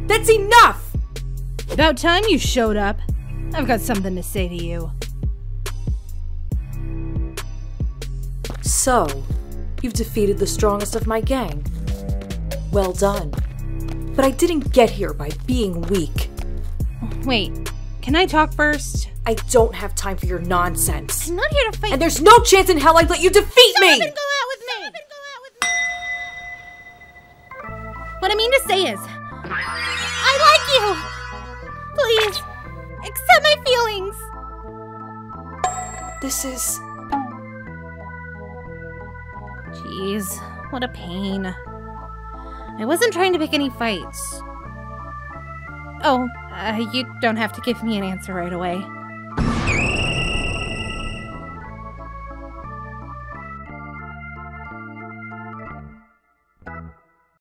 That's enough! About time you showed up. I've got something to say to you. So, you've defeated the strongest of my gang. Well done. But I didn't get here by being weak. Wait, can I talk first? I don't have time for your nonsense. I'm not here to fight. And there's no chance in hell I'd let you defeat me! Stop and go out with me! What I mean to say is, I like you! Please, accept my feelings! This is... Jeez, what a pain. I wasn't trying to pick any fights. Oh, you don't have to give me an answer right away.